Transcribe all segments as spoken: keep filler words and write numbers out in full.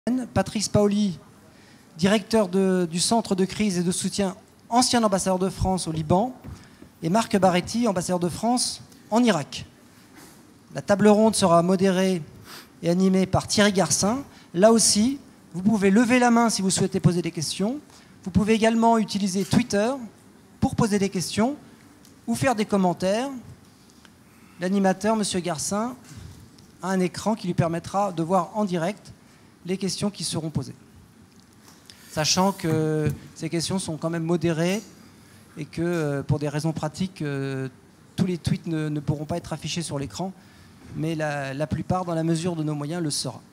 Patrice Paoli, directeur de, du Centre de crise et de soutien, ancien ambassadeur de France au Liban, et Marc Baretti, ambassadeur de France en Irak. La table ronde sera modérée et animée par Thierry Garcin. Là aussi, vous pouvez lever la main si vous souhaitez poser des questions. Vous pouvez également utiliser Twitter pour poser des questions ou faire des commentaires. L'animateur, M. Garcin, a un écran qui lui permettra de voir en direct les questions qui seront posées. Sachant que ces questions sont quand même modérées et que pour des raisons pratiques, tous les tweets ne, ne pourront pas être affichés sur l'écran, mais la, la plupart, dans la mesure de nos moyens, le sera.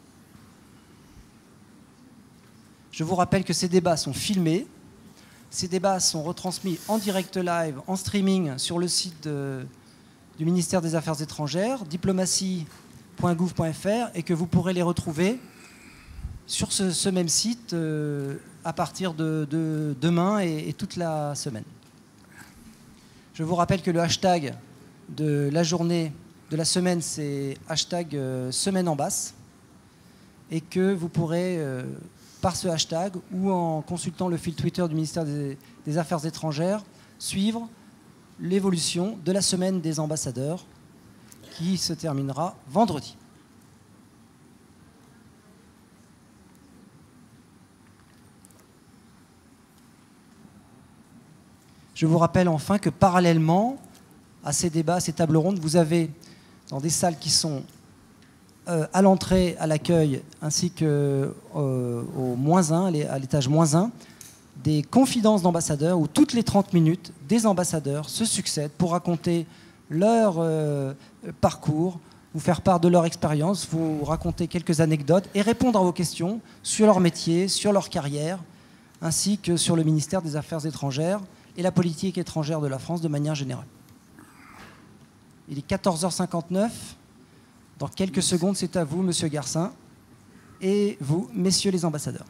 Je vous rappelle que ces débats sont filmés. Ces débats sont retransmis en direct live, en streaming, sur le site de, du ministère des Affaires étrangères, diplomatie point gouv point F R, et que vous pourrez les retrouver sur ce, ce même site euh, à partir de, de demain et, et toute la semaine. Je vous rappelle que le hashtag de la journée, de la semaine, c'est hashtag euh, semaine en basse, et que vous pourrez, euh, par ce hashtag ou en consultant le fil Twitter du ministère des, des Affaires étrangères, suivre l'évolution de la semaine des ambassadeurs qui se terminera vendredi. Je vous rappelle enfin que parallèlement à ces débats, à ces tables rondes, vous avez dans des salles qui sont euh, à l'entrée, à l'accueil, ainsi qu'au euh, moins un, à l'étage moins un, des confidences d'ambassadeurs où toutes les trente minutes, des ambassadeurs se succèdent pour raconter leur euh, parcours, vous faire part de leur expérience, vous raconter quelques anecdotes et répondre à vos questions sur leur métier, sur leur carrière, ainsi que sur le ministère des Affaires étrangères et la politique étrangère de la France de manière générale. Il est quatorze heures cinquante-neuf. Dans quelques secondes, c'est à vous, Monsieur Garcin, et vous, messieurs les ambassadeurs.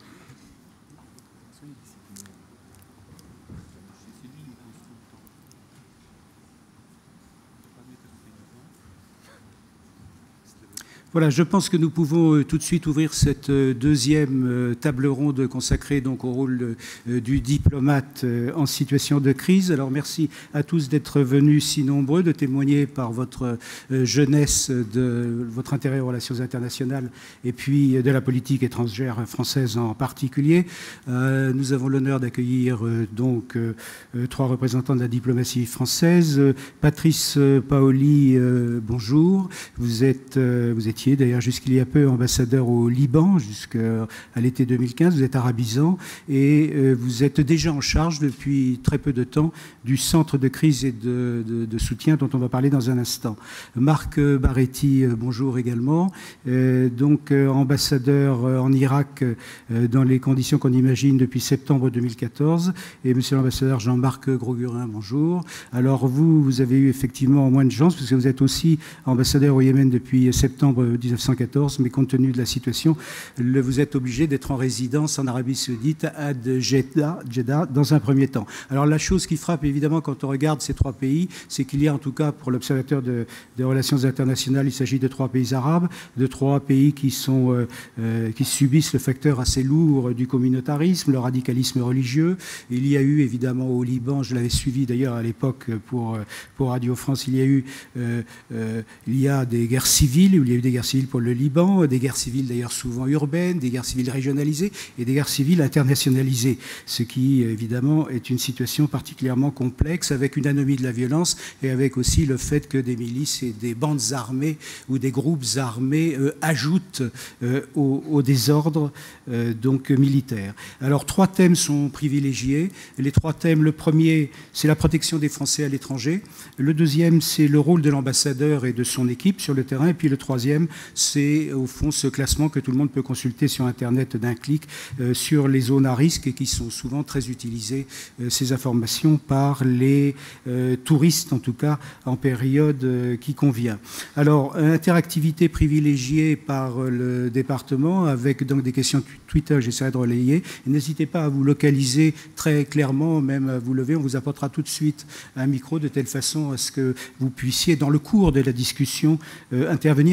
Voilà, je pense que nous pouvons tout de suite ouvrir cette deuxième table ronde consacrée donc au rôle du diplomate en situation de crise. Alors merci à tous d'être venus si nombreux, de témoigner par votre jeunesse de votre intérêt aux relations internationales et puis de la politique étrangère française en particulier. Euh, nous avons l'honneur d'accueillir donc euh, trois représentants de la diplomatie française. Patrice Paoli, euh, bonjour. Vous êtes, euh, vous êtes d'ailleurs jusqu'il y a peu ambassadeur au Liban, jusqu'à l'été deux mille quinze, vous êtes arabisant et euh, vous êtes déjà en charge depuis très peu de temps du centre de crise et de, de, de soutien dont on va parler dans un instant. Marc Baretti, euh, bonjour également, euh, donc euh, ambassadeur euh, en Irak euh, dans les conditions qu'on imagine depuis septembre deux mille quatorze, et monsieur l'ambassadeur Jean-Marc Grosgurin, bonjour. Alors vous, vous avez eu effectivement moins de chance parce que vous êtes aussi ambassadeur au Yémen depuis septembre mille neuf cent quatorze, mais compte tenu de la situation, le, vous êtes obligé d'être en résidence en Arabie Saoudite à Jeddah, Jeddah dans un premier temps. Alors la chose qui frappe évidemment quand on regarde ces trois pays, c'est qu'il y a en tout cas pour l'observateur de, des relations internationales, il s'agit de trois pays arabes, de trois pays qui, sont, euh, euh, qui subissent le facteur assez lourd du communautarisme, le radicalisme religieux. Il y a eu évidemment au Liban, je l'avais suivi d'ailleurs à l'époque pour, pour Radio France, il y a eu euh, euh, il y a des guerres civiles, où il y a eu des guerres civiles pour le Liban, des guerres civiles d'ailleurs souvent urbaines, des guerres civiles régionalisées et des guerres civiles internationalisées, ce qui évidemment est une situation particulièrement complexe avec une anomie de la violence et avec aussi le fait que des milices et des bandes armées ou des groupes armés euh, ajoutent euh, au, au désordre euh, donc militaire. Alors trois thèmes sont privilégiés. Les trois thèmes, le premier c'est la protection des Français à l'étranger, le deuxième c'est le rôle de l'ambassadeur et de son équipe sur le terrain, et puis le troisième c'est au fond ce classement que tout le monde peut consulter sur Internet d'un clic euh, sur les zones à risque et qui sont souvent très utilisées, euh, ces informations, par les euh, touristes, en tout cas en période euh, qui convient. Alors, interactivité privilégiée par euh, le département avec donc des questions Twitter, j'essaierai de relayer. N'hésitez pas à vous localiser très clairement, même à vous lever, on vous apportera tout de suite un micro de telle façon à ce que vous puissiez, dans le cours de la discussion, euh, intervenir avec des questions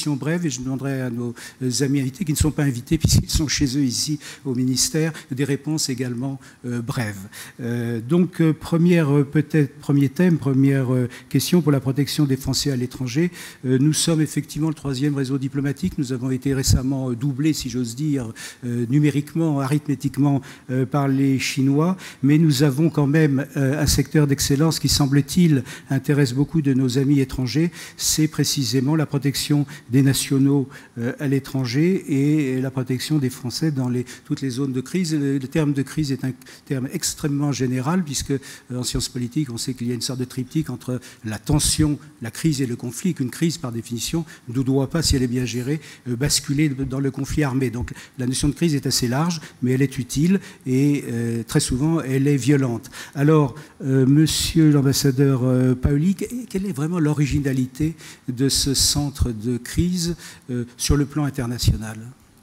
questions brèves et je demanderai à nos amis invités, qui ne sont pas invités puisqu'ils sont chez eux ici au ministère, des réponses également euh, brèves. Euh, donc, euh, première, euh, peut-être, premier thème, première euh, question pour la protection des Français à l'étranger. Euh, nous sommes effectivement le troisième réseau diplomatique. Nous avons été récemment doublés, si j'ose dire, euh, numériquement, arithmétiquement, euh, par les Chinois, mais nous avons quand même euh, un secteur d'excellence qui, semble-t-il, intéresse beaucoup de nos amis étrangers. C'est précisément la protection des nationaux euh, à l'étranger et la protection des Français dans les, toutes les zones de crise. Le, le terme de crise est un terme extrêmement général, puisque euh, en sciences politiques, on sait qu'il y a une sorte de triptyque entre la tension, la crise et le conflit, qu'une crise, par définition, ne doit pas, si elle est bien gérée, euh, basculer dans le conflit armé. Donc la notion de crise est assez large, mais elle est utile et euh, très souvent, elle est violente. Alors, euh, monsieur l'ambassadeur euh, Paoli, quelle est vraiment l'originalité de ce centre de crise euh, sur le plan international?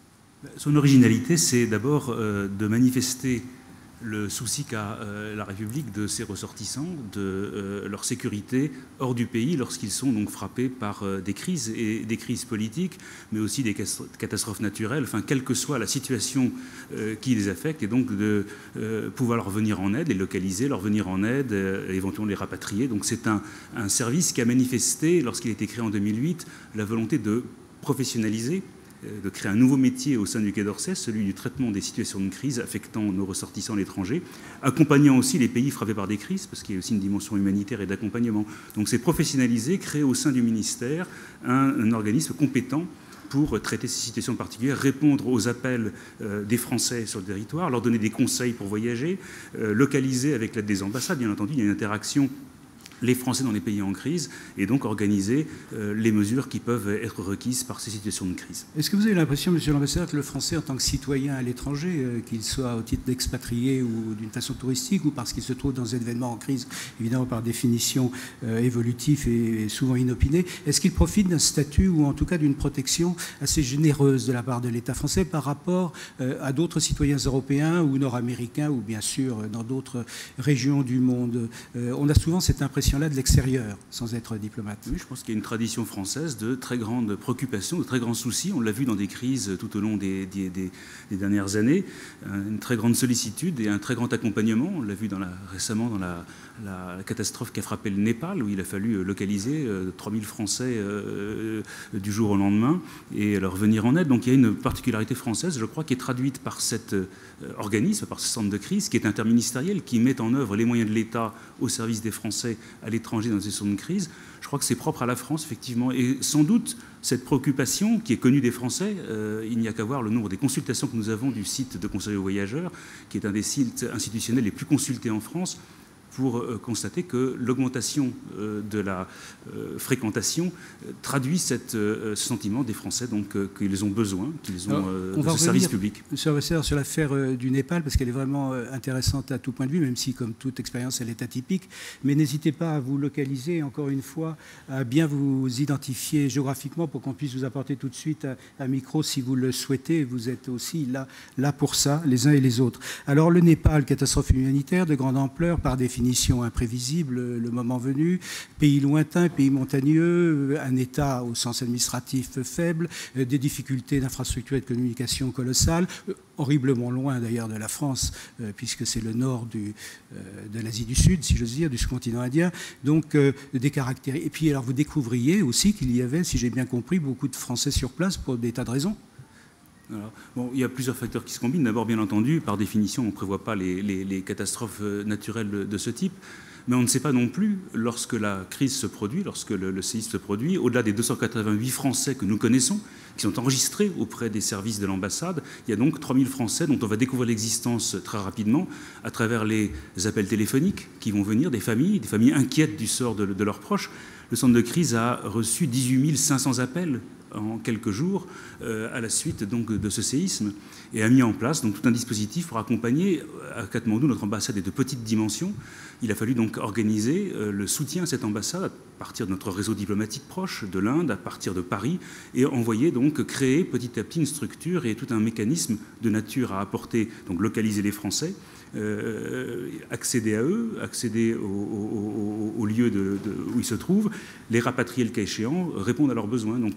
Son originalité, c'est d'abord euh, de manifester le souci qu'a euh, la République de ses ressortissants, de euh, leur sécurité hors du pays lorsqu'ils sont donc frappés par euh, des crises, et des crises politiques, mais aussi des catastrophes naturelles, enfin, quelle que soit la situation euh, qui les affecte, et donc de euh, pouvoir leur venir en aide, les localiser, leur venir en aide, euh, éventuellement les rapatrier. Donc c'est un, un service qui a manifesté, lorsqu'il a été créé en deux mille huit, la volonté de professionnaliser, de créer un nouveau métier au sein du Quai d'Orsay, celui du traitement des situations de crise affectant nos ressortissants à l'étranger, accompagnant aussi les pays frappés par des crises, parce qu'il y a aussi une dimension humanitaire et d'accompagnement. Donc c'est professionnaliser, créer au sein du ministère un, un organisme compétent pour traiter ces situations particulières, répondre aux appels euh, des Français sur le territoire, leur donner des conseils pour voyager, euh, localiser avec l'aide des ambassades, bien entendu, il y a une interaction les Français dans les pays en crise, et donc organiser euh, les mesures qui peuvent être requises par ces situations de crise. Est-ce que vous avez l'impression, monsieur l'ambassadeur, que le Français, en tant que citoyen à l'étranger, euh, qu'il soit au titre d'expatrié ou d'une façon touristique, ou parce qu'il se trouve dans un événement en crise, évidemment par définition euh, évolutif et, et souvent inopiné, est-ce qu'il profite d'un statut ou en tout cas d'une protection assez généreuse de la part de l'État français par rapport euh, à d'autres citoyens européens ou nord-américains, ou bien sûr dans d'autres régions du monde? euh, On a souvent cette impression là de l'extérieur, sans être diplomate. Oui, je pense qu'il y a une tradition française de très grandes préoccupations, de très grands soucis. On l'a vu dans des crises tout au long des, des, des, des dernières années. Une très grande sollicitude et un très grand accompagnement. On l'a vu dans la, récemment dans la, la, la catastrophe qui a frappé le Népal, où il a fallu localiser euh, trois mille Français euh, du jour au lendemain et leur venir en aide. Donc il y a une particularité française, je crois, qui est traduite par cet euh, organisme, par ce centre de crise, qui est interministériel, qui met en œuvre les moyens de l'État au service des Français à l'étranger dans ces zones de crise. Je crois que c'est propre à la France, effectivement. Et sans doute, cette préoccupation qui est connue des Français, euh, il n'y a qu'à voir le nombre des consultations que nous avons du site de conseil aux voyageurs, qui est un des sites institutionnels les plus consultés en France, pour euh, constater que l'augmentation euh, de la euh, fréquentation euh, traduit cette, euh, ce sentiment des Français, donc euh, qu'ils ont besoin, qu'ils ont euh, de ce service public. Monsieur l'ambassadeur, sur l'affaire euh, du Népal, parce qu'elle est vraiment euh, intéressante à tout point de vue, même si, comme toute expérience, elle est atypique. Mais n'hésitez pas à vous localiser, encore une fois, à bien vous identifier géographiquement pour qu'on puisse vous apporter tout de suite un micro si vous le souhaitez. Vous êtes aussi là, là pour ça, les uns et les autres. Alors, le Népal, catastrophe humanitaire de grande ampleur, par définition imprévisible le moment venu, pays lointain, pays montagneux, un État au sens administratif faible, des difficultés d'infrastructure et de communication colossales, horriblement loin d'ailleurs de la France, puisque c'est le nord du, de l'Asie du Sud, si j'ose dire, du sous-continent indien, donc des caractéristiques. Et puis alors vous découvriez aussi qu'il y avait, si j'ai bien compris, beaucoup de Français sur place pour des tas de raisons. Alors, bon, il y a plusieurs facteurs qui se combinent. D'abord, bien entendu, par définition, on ne prévoit pas les, les, les catastrophes naturelles de, de ce type. Mais on ne sait pas non plus, lorsque la crise se produit, lorsque le, le séisme se produit, au-delà des deux cent quatre-vingt-huit Français que nous connaissons, qui sont enregistrés auprès des services de l'ambassade, il y a donc trois mille Français dont on va découvrir l'existence très rapidement à travers les appels téléphoniques qui vont venir des familles, des familles inquiètes du sort de, de leurs proches. Le centre de crise a reçu dix-huit mille cinq cents appels en quelques jours euh, à la suite donc, de ce séisme, et a mis en place donc, tout un dispositif pour accompagner. À Katmandou, notre ambassade est de petite dimension. Il a fallu donc organiser euh, le soutien à cette ambassade à partir de notre réseau diplomatique proche, de l'Inde, à partir de Paris, et envoyer donc créer petit à petit une structure et tout un mécanisme de nature à apporter, donc localiser les Français, Euh, accéder à eux, accéder au, au, au, au lieu de, de, où ils se trouvent, les rapatrier le cas échéant, répondre à leurs besoins. Donc euh, il y a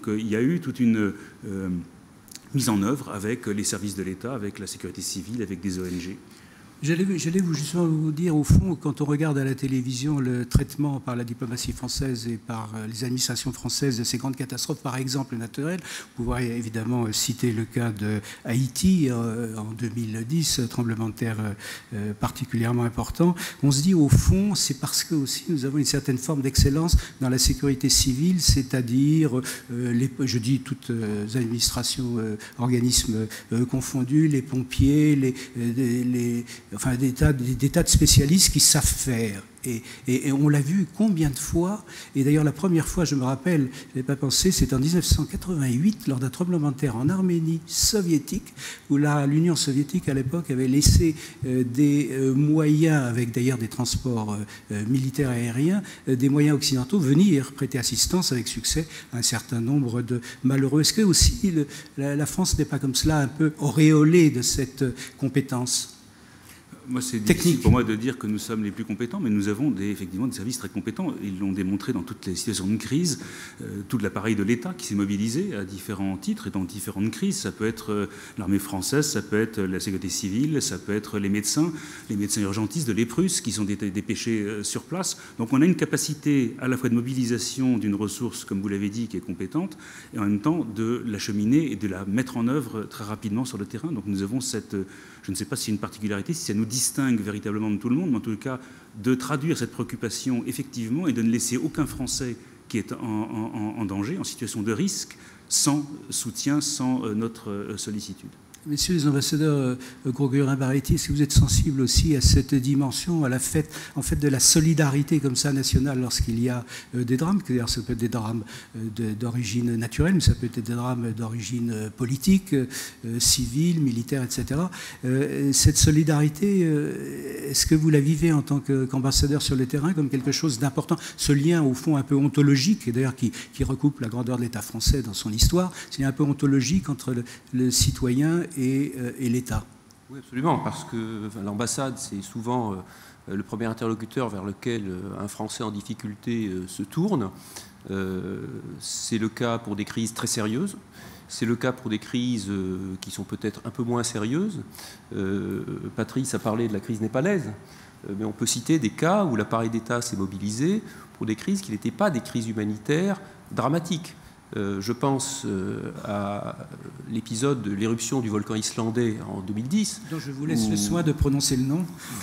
eu toute une euh, mise en œuvre avec les services de l'État, avec la sécurité civile, avec des O N G. J'allais vous justement vous dire, au fond, quand on regarde à la télévision le traitement par la diplomatie française et par les administrations françaises de ces grandes catastrophes, par exemple naturelles, vous pourrez évidemment citer le cas de Haïti en deux mille dix, tremblement de terre particulièrement important. On se dit, au fond, c'est parce que aussi nous avons une certaine forme d'excellence dans la sécurité civile, c'est-à-dire, les, je dis toutes administrations, organismes confondus, les pompiers, les, les, les enfin des tas, des, des tas de spécialistes qui savent faire. Et, et, et on l'a vu combien de fois, et d'ailleurs la première fois, je me rappelle, je n'avais pas pensé, c'était en mille neuf cent quatre-vingt-huit, lors d'un tremblement de terre en Arménie soviétique, où l'Union soviétique à l'époque avait laissé euh, des euh, moyens, avec d'ailleurs des transports euh, militaires aériens, euh, des moyens occidentaux venir prêter assistance avec succès à un certain nombre de malheureux. Est-ce que aussi le, la, la France n'est pas comme cela un peu auréolée de cette euh, compétence ? Moi, c'est difficile pour moi de dire que nous sommes les plus compétents, mais nous avons des, effectivement des services très compétents. Ils l'ont démontré dans toutes les situations de crise. Euh, tout l'appareil de l'État qui s'est mobilisé à différents titres et dans différentes crises. Ça peut être euh, l'armée française, ça peut être la sécurité civile, ça peut être les médecins, les médecins urgentistes de l'Eprus qui sont dépêchés euh, sur place. Donc on a une capacité à la fois de mobilisation d'une ressource, comme vous l'avez dit, qui est compétente, et en même temps de l'acheminer et de la mettre en œuvre très rapidement sur le terrain. Donc nous avons cette... Je ne sais pas si c'est une particularité, si ça nous distingue véritablement de tout le monde, mais en tout cas, de traduire cette préoccupation effectivement et de ne laisser aucun Français qui est en, en, en danger, en situation de risque, sans soutien, sans notre sollicitude. Messieurs les ambassadeurs Grosgurin-Baretti, est-ce que vous êtes sensibles aussi à cette dimension, à la fête, en fait, de la solidarité comme ça nationale lorsqu'il y a euh, des drames? D'ailleurs, ça peut être des drames euh, d'origine naturelle, mais ça peut être des drames d'origine politique, euh, civile, militaire, et cetera. Euh, cette solidarité, euh, est-ce que vous la vivez en tant qu'ambassadeur sur le terrain comme quelque chose d'important? Ce lien, au fond, un peu ontologique, et d'ailleurs qui, qui recoupe la grandeur de l'État français dans son histoire, c'est un peu ontologique entre le, le citoyen et, euh, et l'État. Oui, absolument, parce que enfin, l'ambassade, c'est souvent euh, le premier interlocuteur vers lequel euh, un Français en difficulté euh, se tourne. Euh, c'est le cas pour des crises très sérieuses. C'est le cas pour des crises euh, qui sont peut-être un peu moins sérieuses. Euh, Patrice a parlé de la crise népalaise, euh, mais on peut citer des cas où l'appareil d'État s'est mobilisé pour des crises qui n'étaient pas des crises humanitaires dramatiques. Euh, je pense euh, à l'épisode de l'éruption du volcan islandais en deux mille dix. Donc je vous laisse où... le soin de prononcer le nom.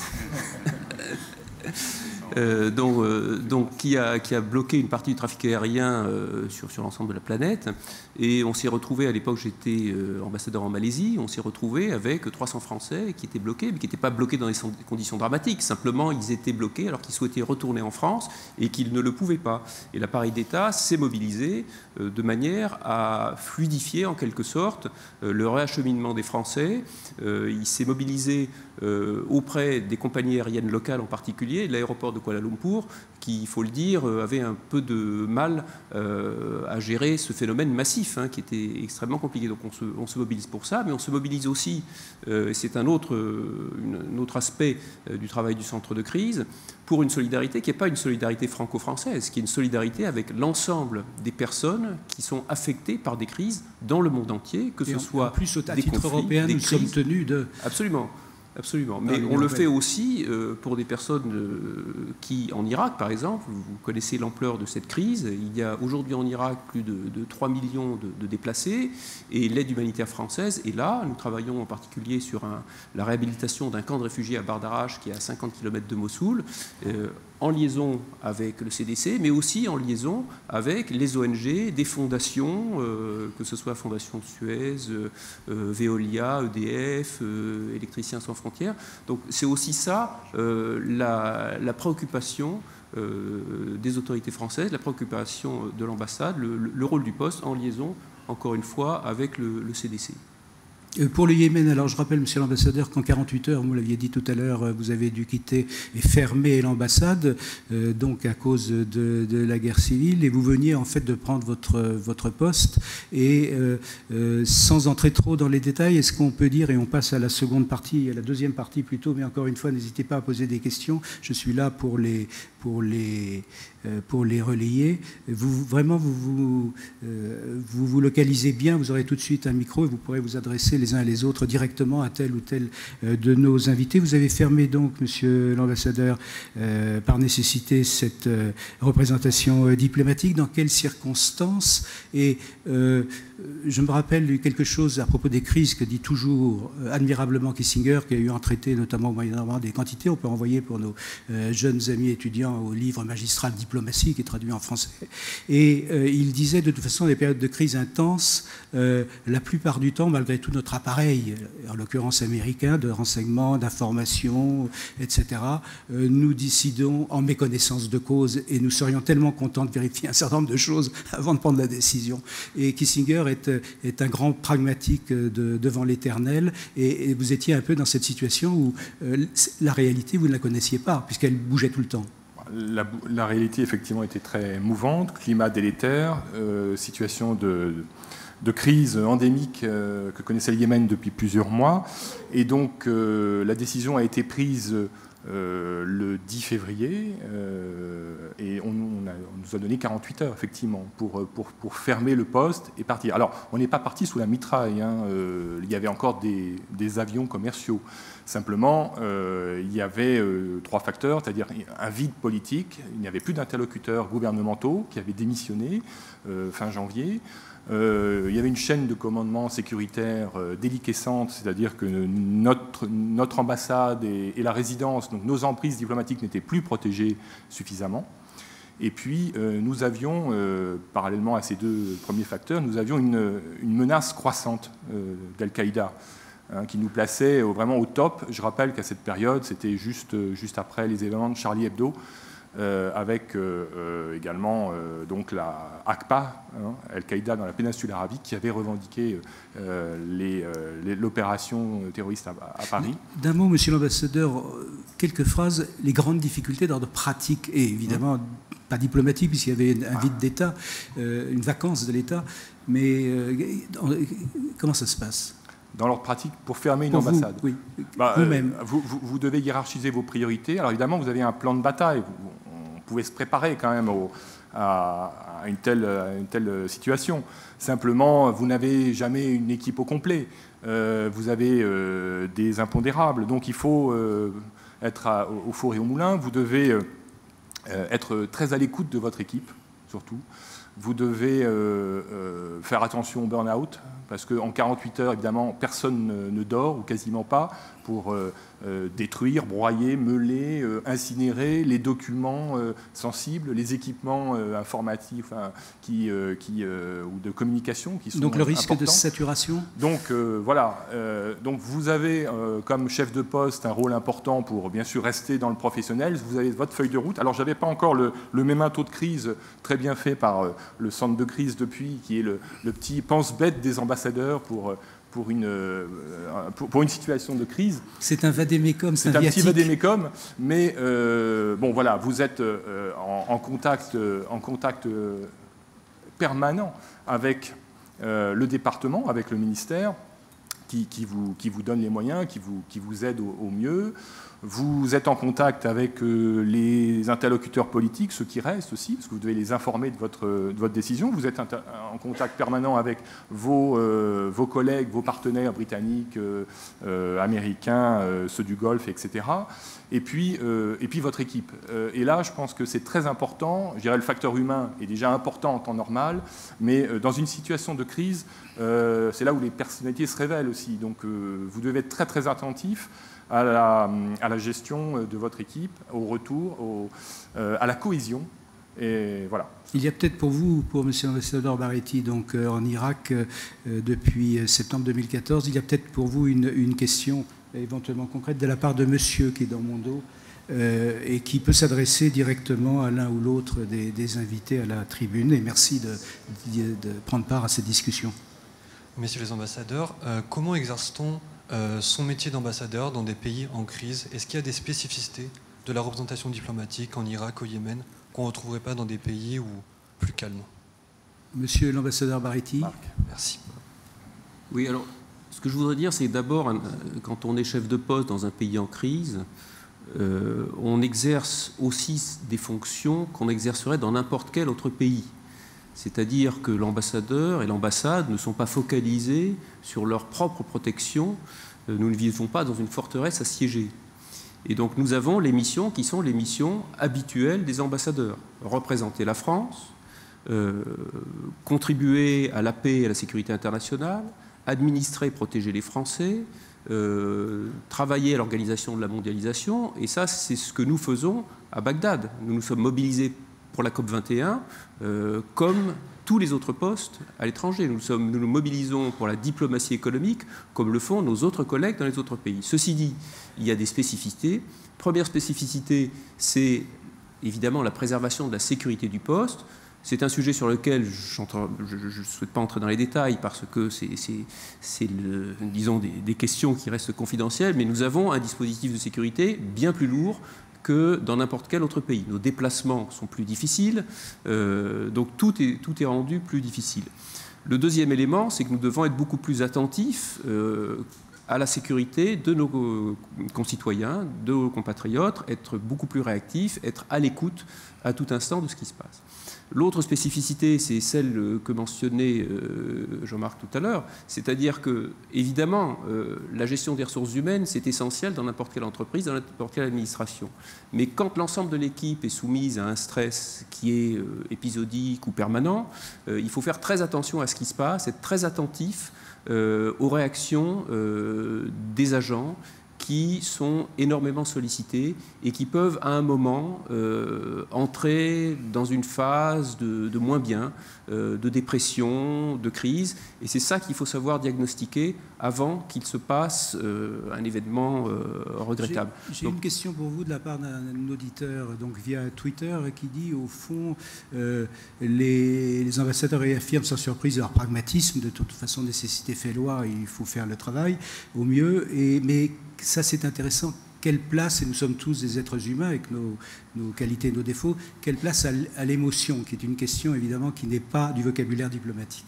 euh, donc, euh, donc, qui, a, qui a bloqué une partie du trafic aérien euh, sur, sur l'ensemble de la planète. Et on s'est retrouvé, à l'époque j'étais euh, ambassadeur en Malaisie, on s'est retrouvé avec trois cents Français qui étaient bloqués, mais qui n'étaient pas bloqués dans des conditions dramatiques. Simplement, ils étaient bloqués alors qu'ils souhaitaient retourner en France et qu'ils ne le pouvaient pas. Et l'appareil d'État s'est mobilisé euh, de manière à fluidifier en quelque sorte euh, le réacheminement des Français. Euh, il s'est mobilisé euh, auprès des compagnies aériennes locales en particulier, de l'aéroport de Kuala Lumpur, qui, il faut le dire, avait un peu de mal euh, à gérer ce phénomène massif, hein, qui était extrêmement compliqué. Donc on se, on se mobilise pour ça, mais on se mobilise aussi, euh, et c'est un autre, une, un autre aspect euh, du travail du centre de crise, pour une solidarité qui n'est pas une solidarité franco-française, qui est une solidarité avec l'ensemble des personnes qui sont affectées par des crises dans le monde entier, que ce et soit en plus, au des titre conflits, européen, des nous crises. sommes tenus de... Absolument. Absolument. Mais on le fait aussi euh, pour des personnes euh, qui, en Irak par exemple, vous connaissez l'ampleur de cette crise, il y a aujourd'hui en Irak plus de, de trois millions de, de déplacés, et l'aide humanitaire française est là. Nous travaillons en particulier sur un, la réhabilitation d'un camp de réfugiés à Bardarache qui est à cinquante kilomètres de Mossoul, euh, en liaison avec le C D C, mais aussi en liaison avec les O N G, des fondations, euh, que ce soit Fondation Suez, euh, Veolia, E D F, euh, Électriciens sans frontières. Donc c'est aussi ça euh, la, la préoccupation euh, des autorités françaises, la préoccupation de l'ambassade, le, le rôle du poste en liaison, encore une fois, avec le, le C D C. Pour le Yémen, alors je rappelle, monsieur l'ambassadeur, qu'en quarante-huit heures, vous l'aviez dit tout à l'heure, vous avez dû quitter et fermer l'ambassade, euh, donc à cause de, de la guerre civile, et vous veniez en fait de prendre votre, votre poste. Et euh, euh, sans entrer trop dans les détails, est-ce qu'on peut dire, et on passe à la seconde partie, à la deuxième partie plutôt, mais encore une fois, n'hésitez pas à poser des questions, je suis là pour les, pour les, euh, pour les relayer. Vous, vraiment, vous vous, euh, vous vous localisez bien, vous aurez tout de suite un micro et vous pourrez vous adresser les uns et les autres directement à tel ou tel de nos invités. Vous avez fermé donc, monsieur l'ambassadeur, euh, par nécessité cette euh, représentation euh, diplomatique. Dans quelles circonstances? Et euh, je me rappelle quelque chose à propos des crises que dit toujours euh, admirablement Kissinger, qui a eu un traité notamment au Moyen-Orient des quantités. On peut envoyer pour nos euh, jeunes amis étudiants au livre magistral Diplomatie, qui est traduit en français. Et euh, il disait de toute façon, les périodes de crise intenses, euh, la plupart du temps, malgré tout notre appareil, en l'occurrence américain, de renseignement, d'information, et cetera, euh, nous décidons en méconnaissance de cause et nous serions tellement contents de vérifier un certain nombre de choses avant de prendre la décision. Et Kissinger est, est un grand pragmatique de, devant l'éternel et, et vous étiez un peu dans cette situation où euh, la réalité, vous ne la connaissiez pas, puisqu'elle bougeait tout le temps. La, la réalité, effectivement, était très mouvante, climat délétère, euh, situation de... de crise endémique euh, que connaissait le Yémen depuis plusieurs mois. Et donc, euh, la décision a été prise euh, le dix février euh, et on, on, a, on nous a donné quarante-huit heures, effectivement, pour, pour, pour fermer le poste et partir. Alors, on n'est pas parti sous la mitraille. Hein, euh, il y avait encore des, des avions commerciaux. Simplement, euh, il y avait euh, trois facteurs, c'est-à-dire un vide politique. Il n'y avait plus d'interlocuteurs gouvernementaux qui avaient démissionné euh, fin janvier. Euh, il y avait une chaîne de commandement sécuritaire euh, déliquescente, c'est-à-dire que notre, notre ambassade et, et la résidence, donc nos emprises diplomatiques n'étaient plus protégées suffisamment. Et puis, euh, nous avions, euh, parallèlement à ces deux premiers facteurs, nous avions une, une menace croissante euh, d'Al-Qaïda, hein, qui nous plaçait au, vraiment au top. Je rappelle qu'à cette période, c'était juste, juste après les événements de Charlie Hebdo, Euh, avec euh, euh, également euh, donc la A Q P A, hein, Al-Qaïda dans la péninsule arabique, qui avait revendiqué euh, les, euh, l'opération terroriste à, à Paris. D'un mot, monsieur l'ambassadeur, quelques phrases, les grandes difficultés d'ordre pratique et évidemment mmh. pas diplomatique, puisqu'il y avait un vide d'État, euh, une vacance de l'État, mais euh, comment ça se passe ? Dans l'ordre pratique, pour fermer une pour ambassade. Vous, oui. bah, Vous-même. Euh, vous, vous, vous devez hiérarchiser vos priorités. Alors évidemment, vous avez un plan de bataille. Vous, on pouvait se préparer quand même au, à, à, une telle, à une telle situation. Simplement, vous n'avez jamais une équipe au complet. Euh, vous avez euh, des impondérables. Donc il faut euh, être à, au four et au moulin. Vous devez euh, être très à l'écoute de votre équipe, surtout. Vous devez euh, euh, faire attention au burn-out, parce qu'en quarante-huit heures, évidemment, personne ne, ne dort, ou quasiment pas, pour euh, euh, détruire, broyer, meuler, euh, incinérer les documents euh, sensibles, les équipements euh, informatifs hein, qui, euh, qui, euh, ou de communication qui sont Donc le risque importants. de saturation. Donc euh, voilà, euh, donc vous avez euh, comme chef de poste un rôle important pour bien sûr rester dans le professionnel. Vous avez votre feuille de route. Alors j'avais pas encore le, le mémento de crise très bien fait par euh, le centre de crise depuis, qui est le, le petit pense-bête des ambassadeurs pour pour une euh, pour, pour une situation de crise. C'est un vadémécum, c'est un petit vadémécum, mais euh, bon voilà, vous êtes euh, en, en contact en contact permanent avec Euh, le département, avec le ministère, qui, qui, vous, qui vous donne les moyens, qui vous, qui vous aide au, au mieux. Vous êtes en contact avec euh, les interlocuteurs politiques, ceux qui restent aussi, parce que vous devez les informer de votre, de votre décision. Vous êtes en contact permanent avec vos, euh, vos collègues, vos partenaires britanniques, euh, euh, américains, euh, ceux du Golfe, et cetera. Et puis, euh, et puis votre équipe. Euh, et là, je pense que c'est très important. Je dirais le facteur humain est déjà important en temps normal, mais euh, dans une situation de crise, euh, c'est là où les personnalités se révèlent aussi. Donc, euh, vous devez être très très attentif à la, à la gestion de votre équipe, au retour, au, euh, à la cohésion. Et voilà. Il y a peut-être pour vous, pour M. l'ambassadeur Baretti, donc euh, en Irak euh, depuis septembre deux mille quatorze, il y a peut-être pour vous une, une question éventuellement concrète de la part de monsieur qui est dans mon dos euh, et qui peut s'adresser directement à l'un ou l'autre des, des invités à la tribune. Et merci de, de, de prendre part à cette discussion. messieurs les ambassadeurs, euh, comment exerce-t-on euh, son métier d'ambassadeur dans des pays en crise? Est-ce qu'il y a des spécificités de la représentation diplomatique en Irak, au Yémen, qu'on ne retrouverait pas dans des pays où plus calmes? Monsieur l'ambassadeur Baretti. Marc, merci. Oui, alors, ce que je voudrais dire, c'est d'abord, quand on est chef de poste dans un pays en crise, euh, on exerce aussi des fonctions qu'on exercerait dans n'importe quel autre pays. C'est-à-dire que l'ambassadeur et l'ambassade ne sont pas focalisés sur leur propre protection. Nous ne vivons pas dans une forteresse assiégée. Et donc nous avons les missions qui sont les missions habituelles des ambassadeurs. Représenter la France, euh, contribuer à la paix et à la sécurité internationale, administrer et protéger les Français, euh, travailler à l'organisation de la mondialisation. Et ça, c'est ce que nous faisons à Bagdad. Nous nous sommes mobilisés pour la COP vingt et un, euh, comme tous les autres postes à l'étranger. Nous, sommes, nous nous mobilisons pour la diplomatie économique, comme le font nos autres collègues dans les autres pays. Ceci dit, il y a des spécificités. Première spécificité, c'est évidemment la préservation de la sécurité du poste. C'est un sujet sur lequel je ne souhaite pas entrer dans les détails parce que c'est, disons, des, des questions qui restent confidentielles, mais nous avons un dispositif de sécurité bien plus lourd que dans n'importe quel autre pays. Nos déplacements sont plus difficiles, euh, donc tout est, tout est rendu plus difficile. Le deuxième élément, c'est que nous devons être beaucoup plus attentifs euh, à la sécurité de nos concitoyens, de nos compatriotes, être beaucoup plus réactifs, être à l'écoute à tout instant de ce qui se passe. L'autre spécificité, c'est celle que mentionnait Jean-Marc tout à l'heure, c'est-à-dire que, évidemment, la gestion des ressources humaines, c'est essentiel dans n'importe quelle entreprise, dans n'importe quelle administration. Mais quand l'ensemble de l'équipe est soumise à un stress qui est épisodique ou permanent, il faut faire très attention à ce qui se passe, être très attentif aux réactions des agents qui sont énormément sollicités et qui peuvent à un moment euh, entrer dans une phase de, de moins bien, euh, de dépression, de crise. Et c'est ça qu'il faut savoir diagnostiquer avant qu'il se passe euh, un événement euh, regrettable. J'ai une question pour vous de la part d'un auditeur donc via Twitter qui dit au fond euh, les, les ambassadeurs réaffirment sans surprise leur pragmatisme. De toute façon, nécessité fait loi, il faut faire le travail au mieux. Et, mais ça, c'est intéressant. Quelle place, et nous sommes tous des êtres humains avec nos, nos qualités et nos défauts, quelle place à l'émotion, qui est une question évidemment qui n'est pas du vocabulaire diplomatique.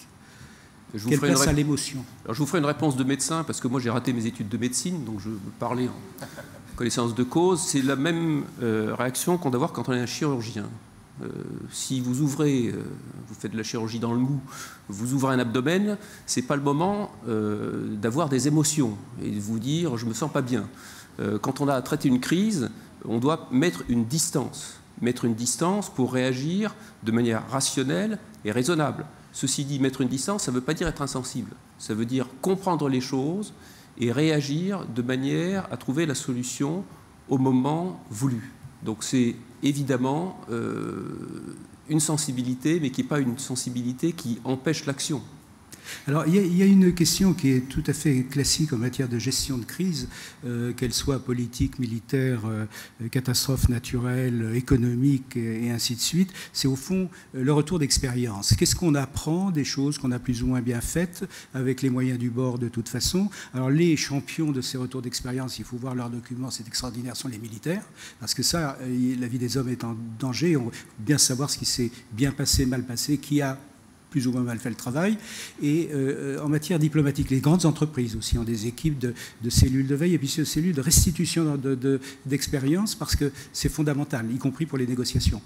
Je vous Quelle place ré... à l'émotion? Alors je vous ferai une réponse de médecin, parce que moi j'ai raté mes études de médecine, donc je veux parler en connaissance de cause. C'est la même euh, réaction qu'on doit avoir quand on est un chirurgien. Euh, si vous ouvrez, euh, vous faites de la chirurgie dans le mou, vous ouvrez un abdomen, c'est pas le moment euh, d'avoir des émotions et de vous dire je me sens pas bien. Euh, quand on a à traiter une crise, on doit mettre une distance, mettre une distance pour réagir de manière rationnelle et raisonnable. Ceci dit, mettre une distance, ça ne veut pas dire être insensible, ça veut dire comprendre les choses et réagir de manière à trouver la solution au moment voulu. Donc c'est évidemment euh, une sensibilité, mais qui n'est pas une sensibilité qui empêche l'action. Alors, il y, a, il y a une question qui est tout à fait classique en matière de gestion de crise, euh, qu'elle soit politique, militaire, euh, catastrophe naturelle, économique et, et ainsi de suite. C'est au fond euh, le retour d'expérience. Qu'est-ce qu'on apprend des choses qu'on a plus ou moins bien faites avec les moyens du bord de toute façon? Alors, les champions de ces retours d'expérience, il faut voir leurs documents, c'est extraordinaire, sont les militaires, parce que ça, euh, la vie des hommes est en danger. On veut bien savoir ce qui s'est bien passé, mal passé, qui a plus ou moins mal fait le travail. Et euh, en matière diplomatique, les grandes entreprises aussi ont des équipes de, de cellules de veille et puis de cellules de restitution de, de, d'expérience parce que c'est fondamental, y compris pour les négociations.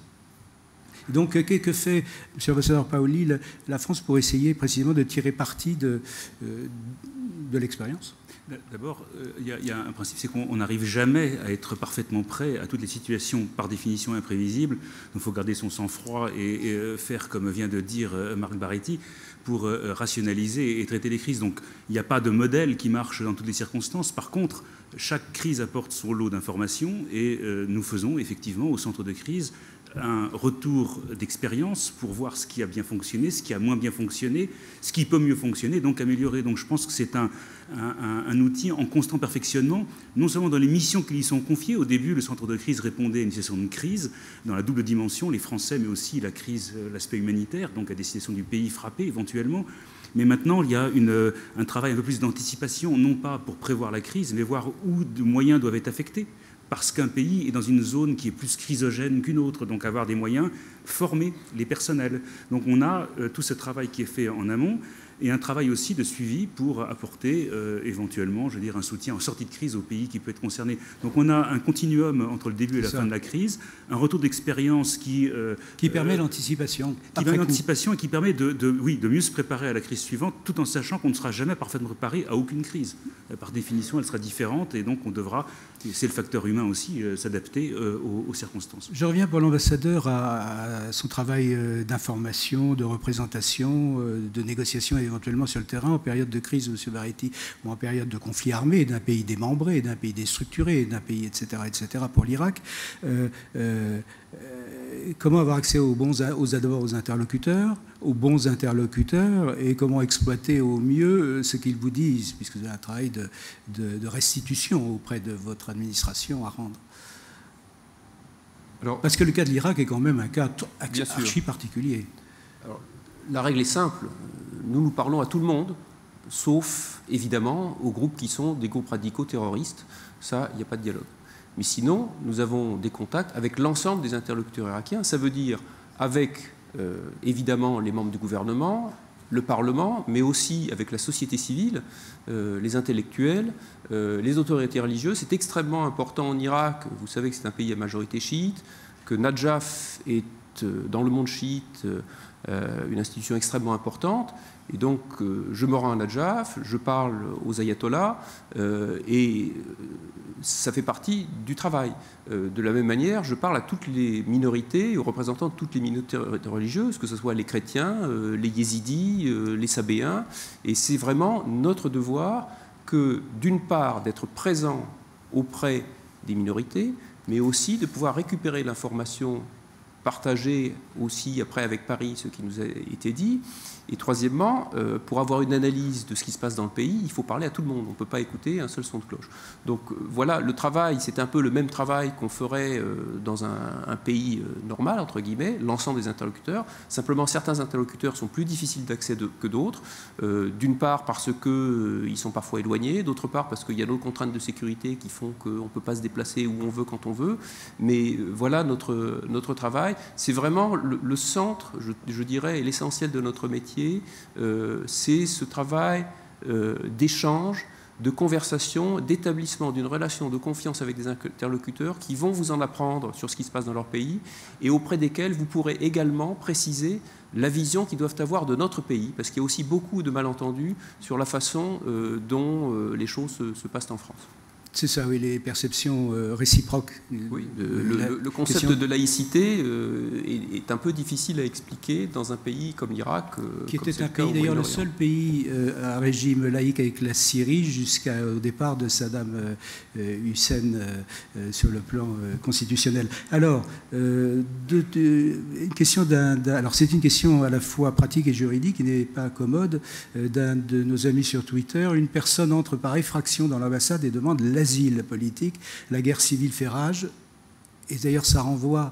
Donc, que, que fait, M. l'ambassadeur Paoli, la, la France pour essayer précisément de tirer parti de, euh, de l'expérience? D'abord, il y, y a un principe, c'est qu'on n'arrive jamais à être parfaitement prêt à toutes les situations, par définition imprévisibles. Donc il faut garder son sang-froid et, et faire, comme vient de dire Marc Baretti, pour rationaliser et traiter les crises. Donc il n'y a pas de modèle qui marche dans toutes les circonstances. Par contre, chaque crise apporte son lot d'informations et euh, nous faisons effectivement au centre de crise un retour d'expérience pour voir ce qui a bien fonctionné, ce qui a moins bien fonctionné, ce qui peut mieux fonctionner, donc améliorer. Donc je pense que c'est un, un, un outil en constant perfectionnement, non seulement dans les missions qui lui sont confiées. Au début, le centre de crise répondait à une situation de crise, dans la double dimension, les Français, mais aussi la crise, l'aspect humanitaire, donc à destination du pays frappé éventuellement. Mais maintenant, il y a une, un travail un peu plus d'anticipation, non pas pour prévoir la crise, mais voir où de moyens doivent être affectés. Parce qu'un pays est dans une zone qui est plus chrysogène qu'une autre, donc avoir des moyens, former les personnels. Donc on a euh, tout ce travail qui est fait en amont, et un travail aussi de suivi pour apporter euh, éventuellement, je veux dire, un soutien en sortie de crise au pays qui peut être concerné. Donc on a un continuum entre le début et la fin de la crise, un retour d'expérience qui... Euh, qui permet euh, l'anticipation. Qui permet l'anticipation et qui permet de, de, oui, de mieux se préparer à la crise suivante, tout en sachant qu'on ne sera jamais parfaitement préparé à aucune crise. Par définition, elle sera différente, et donc on devra, c'est le facteur humain aussi, euh, s'adapter euh, aux, aux circonstances. Je reviens pour l'ambassadeur à, à son travail euh, d'information, de représentation, euh, de négociation éventuellement sur le terrain en période de crise, M. Baretti, ou en période de conflit armé d'un pays démembré, d'un pays déstructuré, d'un pays, et cetera, et cetera, pour l'Irak. Euh, euh, euh, comment avoir accès aux bons, aux, d'abord aux interlocuteurs, aux bons interlocuteurs, et comment exploiter au mieux ce qu'ils vous disent, puisque vous avez un travail de, de, de restitution auprès de votre administration à rendre. Alors, parce que le cas de l'Irak est quand même un cas archi particulier. Alors, la règle est simple. Nous, nous parlons à tout le monde, sauf, évidemment, aux groupes qui sont des groupes radicaux terroristes. Ça, il n'y a pas de dialogue. Mais sinon, nous avons des contacts avec l'ensemble des interlocuteurs irakiens. Ça veut dire avec, euh, évidemment, les membres du gouvernement, le Parlement, mais aussi avec la société civile, euh, les intellectuels, euh, les autorités religieuses. C'est extrêmement important en Irak. Vous savez que c'est un pays à majorité chiite, que Najaf est, euh, dans le monde chiite, euh, une institution extrêmement importante. Et donc, euh, je me rends à Najaf, je parle aux ayatollahs, euh, et ça fait partie du travail. Euh, de la même manière, je parle à toutes les minorités, aux représentants de toutes les minorités religieuses, que ce soit les chrétiens, euh, les yézidis, euh, les sabéens. Et c'est vraiment notre devoir que, d'une part, d'être présent auprès des minorités, mais aussi de pouvoir récupérer l'information, partager aussi après avec Paris ce qui nous a été dit. Et troisièmement, euh, pour avoir une analyse de ce qui se passe dans le pays, il faut parler à tout le monde. On ne peut pas écouter un seul son de cloche. Donc euh, voilà, le travail, c'est un peu le même travail qu'on ferait euh, dans un, un pays euh, normal, entre guillemets, l'ensemble des interlocuteurs. Simplement, certains interlocuteurs sont plus difficiles d'accès que d'autres. Euh, D'une part parce qu'ils euh, sont parfois éloignés, d'autre part parce qu'il y a nos contraintes de sécurité qui font qu'on ne peut pas se déplacer où on veut quand on veut. Mais euh, voilà notre, notre travail. C'est vraiment le, le centre, je, je dirais, et l'essentiel de notre métier. Euh, c'est ce travail euh, d'échange, de conversation, d'établissement d'une relation de confiance avec des interlocuteurs qui vont vous en apprendre sur ce qui se passe dans leur pays et auprès desquels vous pourrez également préciser la vision qu'ils doivent avoir de notre pays, parce qu'il y a aussi beaucoup de malentendus sur la façon euh, dont euh, les choses se, se passent en France. C'est ça, oui, les perceptions euh, réciproques. Oui, le, le, le concept question... de laïcité euh, est, est un peu difficile à expliquer dans un pays comme l'Irak. Euh, qui était un pays, d'ailleurs, le seul pays euh, à régime laïque avec la Syrie jusqu'au départ de Saddam euh, Hussein euh, sur le plan euh, constitutionnel. Alors, euh, de, de, une question d'un, alors c'est une question à la fois pratique et juridique qui n'est pas commode euh, d'un de nos amis sur Twitter. Une personne entre par effraction dans l'ambassade et demande l'asile politique, la guerre civile fait rage, et d'ailleurs ça renvoie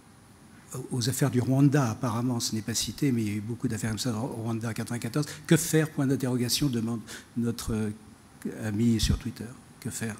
aux affaires du Rwanda, apparemment, ce n'est pas cité, mais il y a eu beaucoup d'affaires comme ça au Rwanda en quatre-vingt-quatorze. Que faire, point d'interrogation, demande notre ami sur Twitter. Que faire?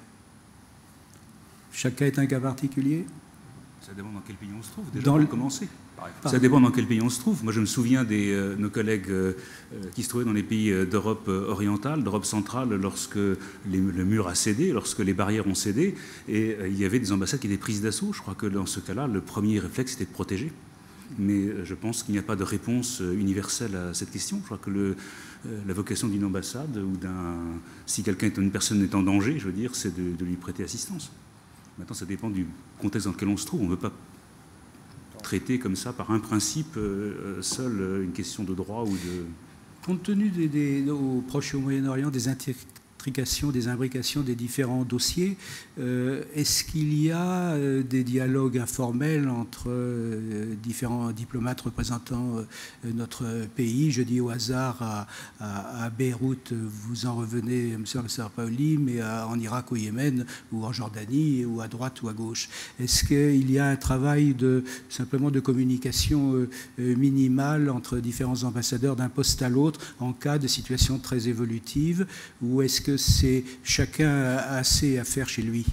Chaque cas est un cas particulier? Ça dépend dans quel pays on se trouve, déjà, dans pour le... commencer. Ça dépend dans quel pays on se trouve. Moi, je me souviens de euh, nos collègues euh, qui se trouvaient dans les pays d'Europe orientale, d'Europe centrale, lorsque les, le mur a cédé, lorsque les barrières ont cédé, et euh, il y avait des ambassades qui étaient prises d'assaut. Je crois que dans ce cas-là, le premier réflexe, c'était de protéger. Mais euh, je pense qu'il n'y a pas de réponse universelle à cette question. Je crois que le, euh, la vocation d'une ambassade, ou d'un, si quelqu'un est une personne est en danger, je veux dire, c'est de, de lui prêter assistance. Maintenant, ça dépend du contexte dans lequel on se trouve. On ne veut pas traiter comme ça, par un principe euh, seul, euh, une question de droit ou de... Compte tenu des, des, au Proche et au Moyen-Orient des intrication, des imbrications des différents dossiers. Euh, Est-ce qu'il y a euh, des dialogues informels entre euh, différents diplomates représentant euh, notre pays? Je dis au hasard à, à, à Beyrouth, vous en revenez, M. l'ambassadeur Paoli, mais à, en Irak, au Yémen, ou en Jordanie, ou à droite ou à gauche. Est-ce qu'il y a un travail de, simplement de communication euh, minimale entre différents ambassadeurs d'un poste à l'autre en cas de situation très évolutive, ou est-ce que c'est chacun a assez à faire chez lui?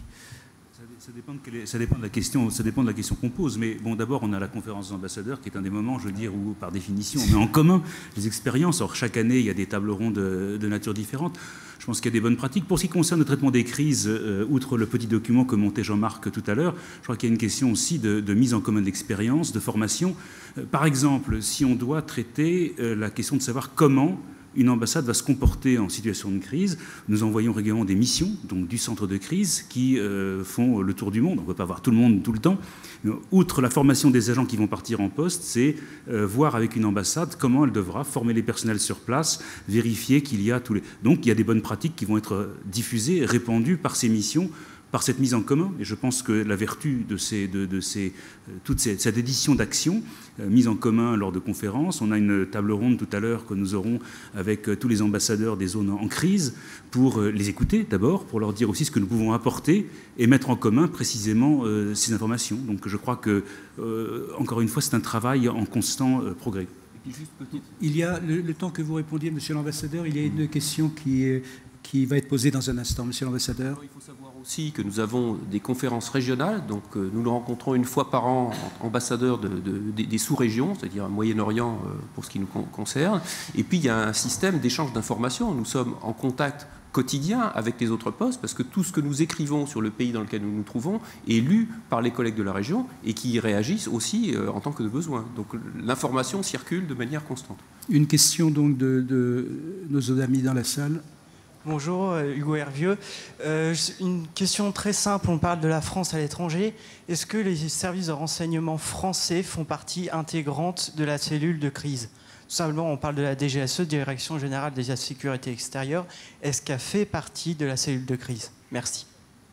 Ça dépend, de quelle est, ça dépend de la question, ça dépend de la question qu'on pose. Mais bon, d'abord, on a la conférence des ambassadeurs, qui est un des moments, je veux dire, où, par définition, on met en commun les expériences. Or, chaque année, il y a des tables rondes de, de nature différente. Je pense qu'il y a des bonnes pratiques. Pour ce qui concerne le traitement des crises, euh, outre le petit document que montait Jean-Marc tout à l'heure, je crois qu'il y a une question aussi de, de mise en commun d'expérience, de formation. Euh, par exemple, si on doit traiter euh, la question de savoir comment une ambassade va se comporter en situation de crise, nous envoyons régulièrement des missions, donc du centre de crise, qui euh, font le tour du monde. On ne peut pas voir tout le monde tout le temps. Mais, outre la formation des agents qui vont partir en poste, c'est euh, voir avec une ambassade comment elle devra former les personnels sur place, vérifier qu'il y a tous les... Donc il y a des bonnes pratiques qui vont être diffusées, répandues par ces missions, par cette mise en commun. Et je pense que la vertu de, ces, de, de ces, toute ces, cette édition d'actions euh, mise en commun lors de conférences, on a une table ronde tout à l'heure que nous aurons avec euh, tous les ambassadeurs des zones en crise pour euh, les écouter d'abord, pour leur dire aussi ce que nous pouvons apporter et mettre en commun précisément euh, ces informations. Donc je crois que, euh, encore une fois, c'est un travail en constant euh, progrès. Il y a, le, le temps que vous répondiez, Monsieur l'ambassadeur, il y a une question qui est... qui va être posé dans un instant, Monsieur l'ambassadeur. Il faut savoir aussi que nous avons des conférences régionales, donc euh, nous nous rencontrons une fois par an, ambassadeurs de, de, des, des sous-régions, c'est-à-dire Moyen-Orient euh, pour ce qui nous concerne. Et puis il y a un système d'échange d'informations. Nous sommes en contact quotidien avec les autres postes, parce que tout ce que nous écrivons sur le pays dans lequel nous nous trouvons est lu par les collègues de la région et qui y réagissent aussi euh, en tant que de besoin. Donc l'information circule de manière constante. Une question donc de, de nos amis dans la salle. Bonjour, Hugo Hervieux. Euh, une question très simple, on parle de la France à l'étranger. Est-ce que les services de renseignement français font partie intégrante de la cellule de crise? Tout simplement, on parle de la D G S E, Direction Générale de la Sécurité Extérieure. Est-ce qu'elle fait partie de la cellule de crise? Merci.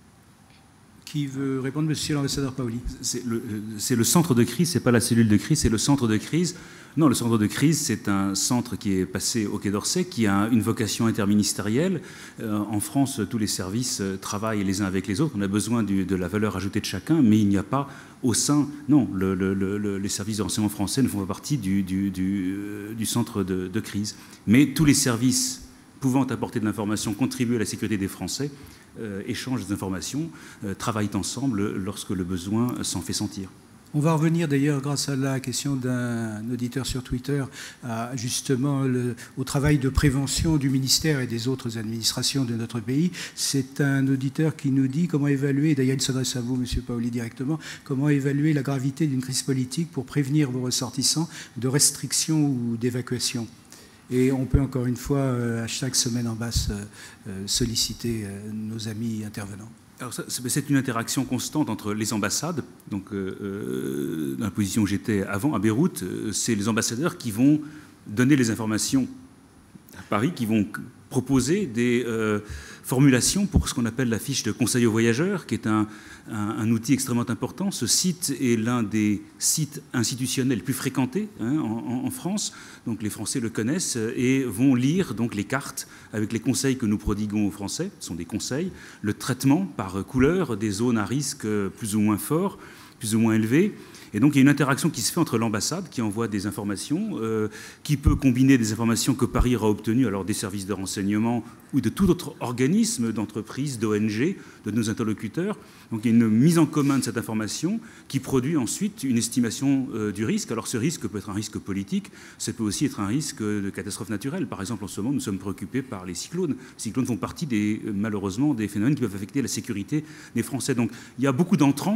Qui veut répondre, Monsieur l'ambassadeur Paoli? C'est le, le centre de crise, c'est pas la cellule de crise, c'est le centre de crise. Non, le centre de crise, c'est un centre qui est passé au Quai d'Orsay, qui a une vocation interministérielle. Euh, en France, tous les services travaillent les uns avec les autres. On a besoin du, de la valeur ajoutée de chacun, mais il n'y a pas au sein... Non, le, le, le, les services de renseignement français ne font pas partie du, du, du, du centre de, de crise. Mais tous les services pouvant apporter de l'information, contribuer à la sécurité des Français, euh, échangent des informations, euh, travaillent ensemble lorsque le besoin s'en fait sentir. On va revenir d'ailleurs, grâce à la question d'un auditeur sur Twitter, à justement le, au travail de prévention du ministère et des autres administrations de notre pays. C'est un auditeur qui nous dit comment évaluer, d'ailleurs il s'adresse à vous, Monsieur Paoli, directement, comment évaluer la gravité d'une crise politique pour prévenir vos ressortissants de restrictions ou d'évacuation. Et on peut encore une fois, à chaque semaine en basse, solliciter nos amis intervenants. C'est une interaction constante entre les ambassades. Donc, euh, dans la position où j'étais avant, à Beyrouth, c'est les ambassadeurs qui vont donner les informations à Paris, qui vont proposer des euh, formulations pour ce qu'on appelle la fiche de conseil aux voyageurs, qui est un, un, un outil extrêmement important. Ce site est l'un des sites institutionnels les plus fréquentés hein, en, en France. Donc les Français le connaissent et vont lire donc, les cartes avec les conseils que nous prodiguons aux Français. Ce sont des conseils. Le traitement par couleur des zones à risque plus ou moins fort, plus ou moins élevé. Et donc il y a une interaction qui se fait entre l'ambassade qui envoie des informations, euh, qui peut combiner des informations que Paris aura obtenues alors des services de renseignement ou de tout autre organisme, d'entreprise, d'O N G, de nos interlocuteurs. Donc il y a une mise en commun de cette information qui produit ensuite une estimation euh, du risque. Alors ce risque peut être un risque politique, ça peut aussi être un risque de catastrophe naturelle. Par exemple, en ce moment, nous sommes préoccupés par les cyclones. Les cyclones font partie, des, malheureusement, des phénomènes qui peuvent affecter la sécurité des Français. Donc il y a beaucoup d'entrants.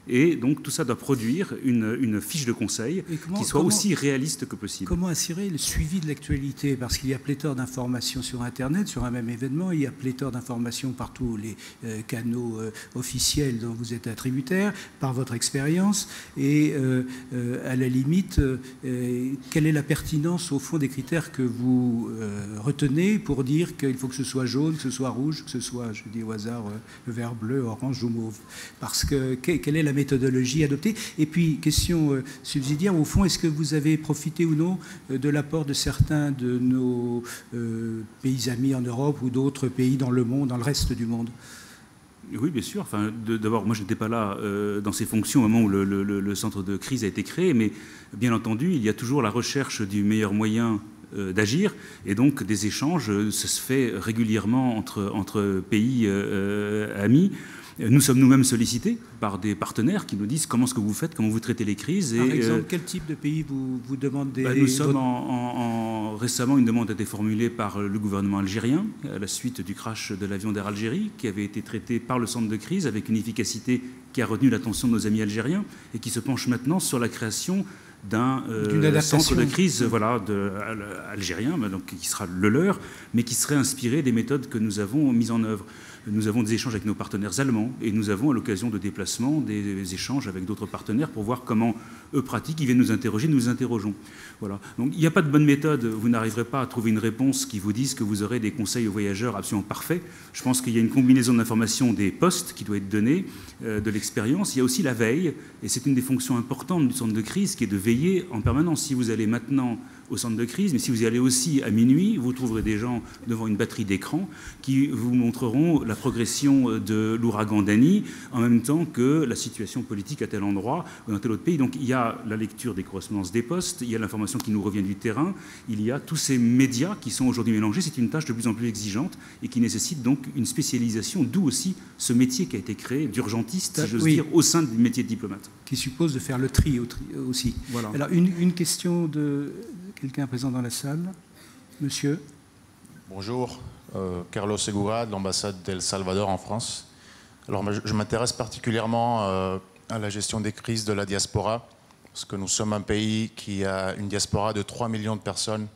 Et donc tout ça doit produire une, une fiche de conseil comment, qui soit comment, aussi réaliste que possible. Comment assurer le suivi de l'actualité? Parce qu'il y a pléthore d'informations sur Internet, sur un même événement, il y a pléthore d'informations par tous les euh, canaux euh, officiels dont vous êtes attributaire, par votre expérience, et euh, euh, à la limite, euh, quelle est la pertinence au fond des critères que vous euh, retenez pour dire qu'il faut que ce soit jaune, que ce soit rouge, que ce soit, je dis au hasard, euh, vert, bleu, orange ou mauve? Parce que quelle est la méthodologie adoptée? Et puis, question euh, subsidiaire, au fond, est-ce que vous avez profité ou non euh, de l'apport de certains de nos euh, pays amis en Europe ou d'autres pays dans le monde, dans le reste du monde? Oui, bien sûr. Enfin, d'abord, moi, je n'étais pas là euh, dans ces fonctions au moment où le, le, le centre de crise a été créé, mais bien entendu, il y a toujours la recherche du meilleur moyen euh, d'agir, et donc des échanges, ça se fait régulièrement entre, entre pays euh, amis. Nous sommes nous-mêmes sollicités par des partenaires qui nous disent comment est-ce que vous faites, comment vous traitez les crises. Par et, exemple, euh, quel type de pays vous, vous demande des... Bah, nous sommes en, en, en... Récemment, une demande a été formulée par le gouvernement algérien à la suite du crash de l'avion d'Air Algérie, qui avait été traité par le centre de crise avec une efficacité qui a retenu l'attention de nos amis algériens et qui se penche maintenant sur la création d'un euh, centre de crise voilà, de, algérien, donc, qui sera le leur, mais qui serait inspiré des méthodes que nous avons mises en œuvre. Nous avons des échanges avec nos partenaires allemands et nous avons à l'occasion de déplacements des échanges avec d'autres partenaires pour voir comment eux pratiquent. Ils viennent nous interroger, nous nous interrogeons. Voilà. Donc il n'y a pas de bonne méthode. Vous n'arriverez pas à trouver une réponse qui vous dise que vous aurez des conseils aux voyageurs absolument parfaits. Je pense qu'il y a une combinaison d'informations des postes qui doit être donnée, euh, de l'expérience. Il y a aussi la veille, et c'est une des fonctions importantes du centre de crise qui est de veiller en permanence. Si vous allez maintenant au centre de crise, mais si vous y allez aussi à minuit, vous trouverez des gens devant une batterie d'écran qui vous montreront la progression de l'ouragan Dani en même temps que la situation politique à tel endroit ou dans tel autre pays. Donc il y a la lecture des correspondances des postes, il y a l'information qui nous revient du terrain, il y a tous ces médias qui sont aujourd'hui mélangés. C'est une tâche de plus en plus exigeante et qui nécessite donc une spécialisation, d'où aussi ce métier qui a été créé d'urgentiste, si j'ose oui. dire, au sein du métier de diplomate. Qui suppose de faire le tri aussi. Voilà. Alors une, une question de... Quelqu'un présent dans la salle? Monsieur. Bonjour, euh, Carlos Segura, de l'ambassade d'El Salvador en France. Alors, je, je m'intéresse particulièrement euh, à la gestion des crises de la diaspora, parce que nous sommes un pays qui a une diaspora de trois millions de personnes,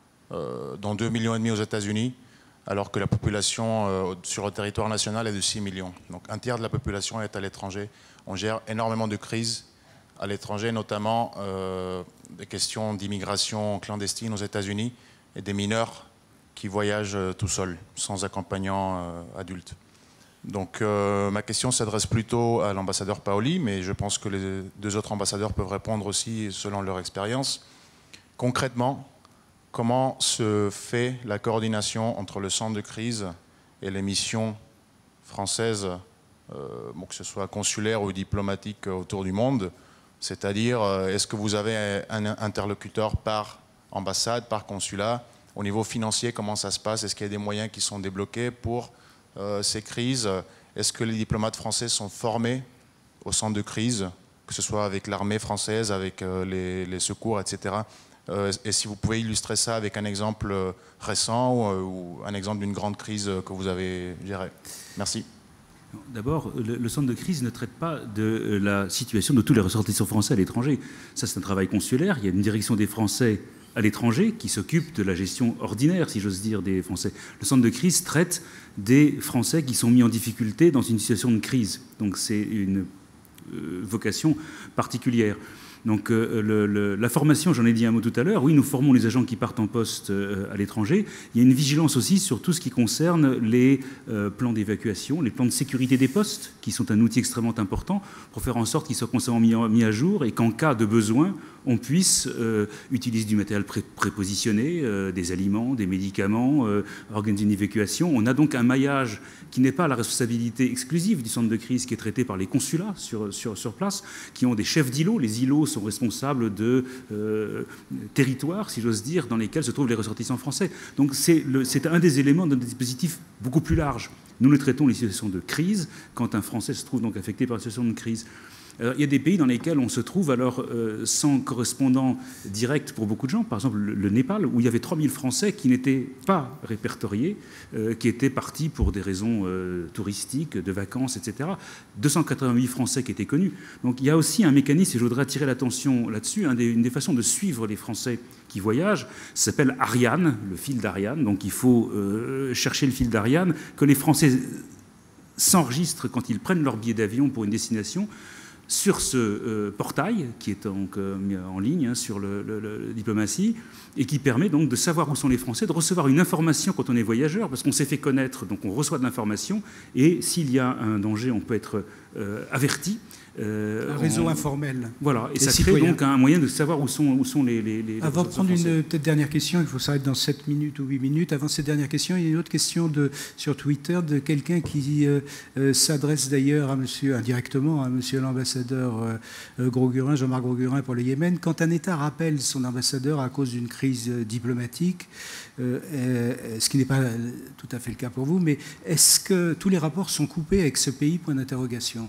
euh, dont deux millions et demi aux États-Unis, alors que la population euh, sur le territoire national est de six millions. Donc, un tiers de la population est à l'étranger. On gère énormément de crises à l'étranger, notamment euh, des questions d'immigration clandestine aux États-Unis et des mineurs qui voyagent euh, tout seuls, sans accompagnant euh, adulte. Donc euh, ma question s'adresse plutôt à l'ambassadeur Paoli, mais je pense que les deux autres ambassadeurs peuvent répondre aussi selon leur expérience. Concrètement, comment se fait la coordination entre le centre de crise et les missions françaises, euh, bon, que ce soit consulaires ou diplomatiques autour du monde? C'est-à-dire, est-ce que vous avez un interlocuteur par ambassade, par consulat? Au niveau financier, comment ça se passe? Est-ce qu'il y a des moyens qui sont débloqués pour euh, ces crises? Est-ce que les diplomates français sont formés au centre de crise, que ce soit avec l'armée française, avec euh, les, les secours, et cetera. euh, Et si vous pouvez illustrer ça avec un exemple récent ou, ou un exemple d'une grande crise que vous avez gérée. Merci. D'abord, le, le centre de crise ne traite pas de la situation de tous les ressortissants français à l'étranger. Ça, c'est un travail consulaire. Il y a une direction des Français à l'étranger qui s'occupe de la gestion ordinaire, si j'ose dire, des Français. Le centre de crise traite des Français qui sont mis en difficulté dans une situation de crise. Donc c'est une euh, vocation particulière. Donc euh, le, le, la formation, j'en ai dit un mot tout à l'heure, oui, nous formons les agents qui partent en poste euh, à l'étranger. Il y a une vigilance aussi sur tout ce qui concerne les euh, plans d'évacuation, les plans de sécurité des postes, qui sont un outil extrêmement important pour faire en sorte qu'ils soient constamment mis, mis à jour et qu'en cas de besoin, on puisse euh, utiliser du matériel pré prépositionné, euh, des aliments, des médicaments, euh, organiser une évacuation. On a donc un maillage qui n'est pas la responsabilité exclusive du centre de crise, qui est traité par les consulats sur, sur, sur place, qui ont des chefs d'îlots. Les îlots sont responsables de euh, territoires, si j'ose dire, dans lesquels se trouvent les ressortissants français. Donc c'est un des éléments d'un dispositif beaucoup plus large. Nous ne traitons les situations de crise quand un Français se trouve donc affecté par une situation de crise. Alors, il y a des pays dans lesquels on se trouve alors euh, sans correspondant direct pour beaucoup de gens, par exemple le, le Népal, où il y avait trois mille Français qui n'étaient pas répertoriés, euh, qui étaient partis pour des raisons euh, touristiques, de vacances, et cetera. deux cent quatre-vingt-huit Français qui étaient connus. Donc il y a aussi un mécanisme, et je voudrais attirer l'attention là-dessus, un des, une des façons de suivre les Français qui voyagent, ça s'appelle Ariane, le fil d'Ariane. Donc il faut euh, chercher le fil d'Ariane, que les Français s'enregistrent quand ils prennent leur billet d'avion pour une destination, sur ce euh, portail qui est donc euh, mis en ligne hein, sur le, le, le diplomatie et qui permet donc de savoir où sont les Français, de recevoir une information quand on est voyageur, parce qu'on s'est fait connaître, donc on reçoit de l'information et s'il y a un danger, on peut être euh, averti. Euh, un réseau on... informel. Voilà, et ça crée donc un moyen de savoir où sont, où sont les, les, les Avant de prendre une peut-être dernière question, il faut s'arrêter dans sept minutes ou huit minutes. Avant cette dernière question, il y a une autre question de, sur Twitter de quelqu'un qui euh, euh, s'adresse d'ailleurs à monsieur, indirectement à monsieur l'ambassadeur euh, Grosgurin, Jean-Marc Grosgurin pour le Yémen. Quand un État rappelle son ambassadeur à cause d'une crise diplomatique, euh, euh, ce qui n'est pas tout à fait le cas pour vous, mais est-ce que tous les rapports sont coupés avec ce pays, point d'interrogation?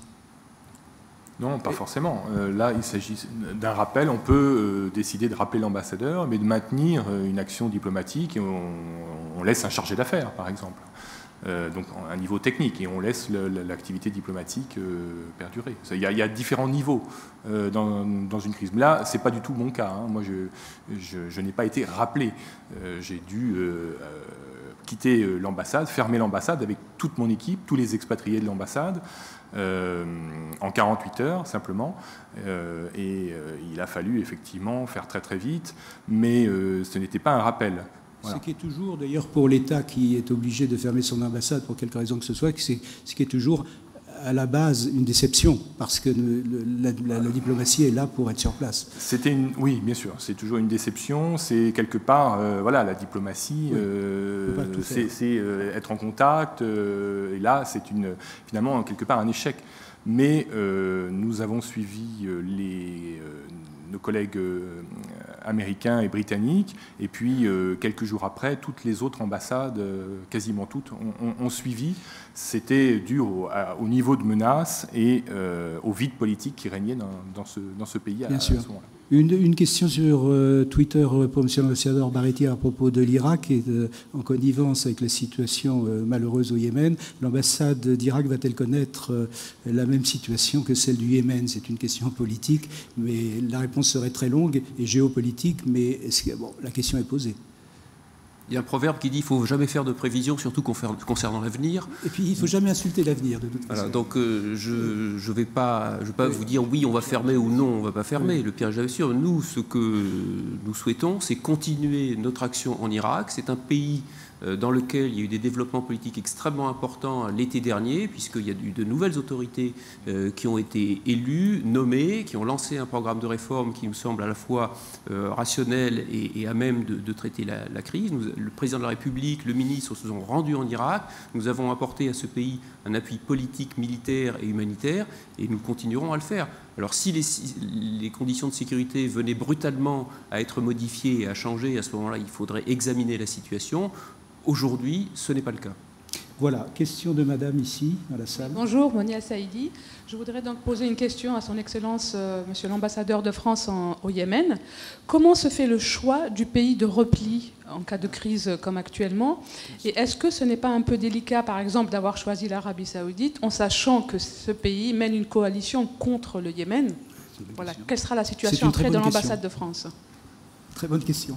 Non, pas forcément. Euh, là, il s'agit d'un rappel. On peut euh, décider de rappeler l'ambassadeur, mais de maintenir euh, une action diplomatique. Et on, on laisse un chargé d'affaires, par exemple. Euh, donc, à un niveau technique. Et on laisse l'activité diplomatique euh, perdurer. Il y, a, il y a différents niveaux euh, dans, dans une crise. Mais là, ce n'est pas du tout mon cas. Hein. Moi, je, je, je n'ai pas été rappelé. Euh, J'ai dû euh, euh, quitter l'ambassade, fermer l'ambassade avec toute mon équipe, tous les expatriés de l'ambassade. Euh, en quarante-huit heures simplement euh, et euh, il a fallu effectivement faire très très vite, mais euh, ce n'était pas un rappel. Voilà. Ce qui est toujours d'ailleurs pour l'État qui est obligé de fermer son ambassade pour quelque raison que ce soit, c'est ce qui est toujours à la base une déception, parce que le, la, la, la diplomatie est là pour être sur place. C'était une, oui, bien sûr, c'est toujours une déception. C'est quelque part, euh, voilà, la diplomatie, oui, euh, c'est euh, être en contact. Euh, et là, c'est une, finalement, quelque part, un échec. Mais euh, nous avons suivi les, euh, nos collègues euh, américains et britanniques, et puis euh, quelques jours après, toutes les autres ambassades, euh, quasiment toutes, ont, ont, ont suivi. C'était dû au, à, au niveau de menace et euh, au vide politique qui régnait dans, dans, ce, dans ce pays à, Bien sûr. à ce moment-là. Une, une question sur euh, Twitter pour M. l'ambassadeur Baretti à propos de l'Irak et de, en connivence avec la situation euh, malheureuse au Yémen. L'ambassade d'Irak va-t-elle connaître euh, la même situation que celle du Yémen? C'est une question politique, mais la réponse serait très longue et géopolitique, mais est-ce que, bon, la question est posée. Il y a un proverbe qui dit qu'il ne faut jamais faire de prévisions, surtout concernant l'avenir. Et puis, il ne faut jamais insulter l'avenir, de toute façon. Voilà, donc, euh, je ne vais pas, je vais pas oui. vous dire oui, on va fermer ou non, on ne va pas fermer. Oui. Le piège est sûr. Nous, ce que nous souhaitons, c'est continuer notre action en Irak. C'est un pays dans lequel il y a eu des développements politiques extrêmement importants l'été dernier, puisqu'il y a eu de nouvelles autorités qui ont été élues, nommées, qui ont lancé un programme de réforme qui nous semble à la fois rationnel et, et à même de, de traiter la, la crise. Nous, le président de la République, le ministre se sont rendus en Irak. Nous avons apporté à ce pays un appui politique, militaire et humanitaire, et nous continuerons à le faire. Alors si les, les conditions de sécurité venaient brutalement à être modifiées et à changer, à ce moment-là, il faudrait examiner la situation. Aujourd'hui, ce n'est pas le cas. Voilà, question de madame ici, dans la salle. Bonjour, Monia Saïdi. Je voudrais donc poser une question à son Excellence, euh, Monsieur l'ambassadeur de France en, au Yémen. Comment se fait le choix du pays de repli en cas de crise comme actuellement? Et est-ce que ce n'est pas un peu délicat, par exemple, d'avoir choisi l'Arabie Saoudite en sachant que ce pays mène une coalition contre le Yémen? Voilà. Quelle sera la situation après de l'ambassade de France? Très bonne question.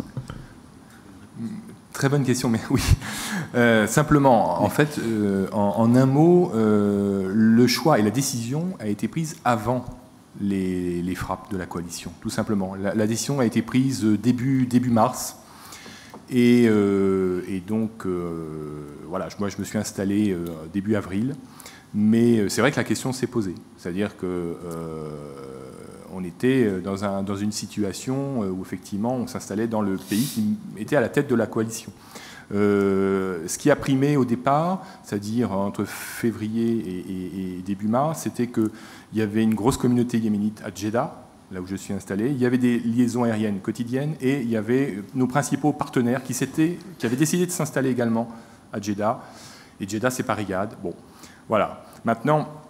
Très bonne question, mais oui. Euh, simplement, en fait, euh, en, en un mot, euh, le choix et la décision a été prise avant les, les frappes de la coalition, tout simplement. La, la décision a été prise début, début mars. Et, euh, et donc, euh, voilà, moi, je me suis installé euh, début avril. Mais c'est vrai que la question s'est posée. C'est-à-dire que... Euh, on était dans, un, dans une situation où effectivement on s'installait dans le pays qui était à la tête de la coalition. Euh, ce qui a primé au départ, c'est-à-dire entre février et, et, et début mars, c'était qu'il y avait une grosse communauté yéménite à Djeddah, là où je suis installé, il y avait des liaisons aériennes quotidiennes et il y avait nos principaux partenaires qui, qui avaient décidé de s'installer également à Djeddah. Et Djeddah, c'est pas Riyad. Bon, voilà. Maintenant...